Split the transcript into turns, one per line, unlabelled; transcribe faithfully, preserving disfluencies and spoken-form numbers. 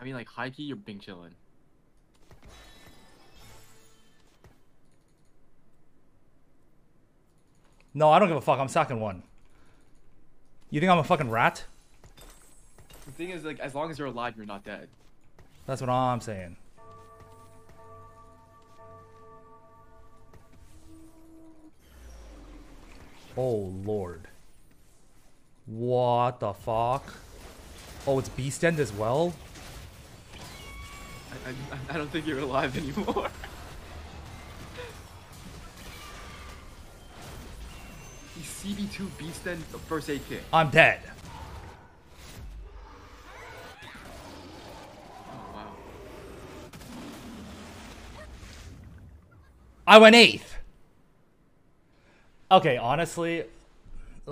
I mean, like, high key, you're being chillin'.
No, I don't give a fuck. I'm sacking one. You think I'm a fucking rat?
The thing is, like, as long as you're alive, you're not dead.
That's what I'm saying. Oh, Lord. What the fuck? Oh, it's Beast End as well?
I, I, I don't think you're alive anymore. He's C B two Beast End first aid kit.
I'm dead.
Oh, wow.
I went eighth. Okay, honestly,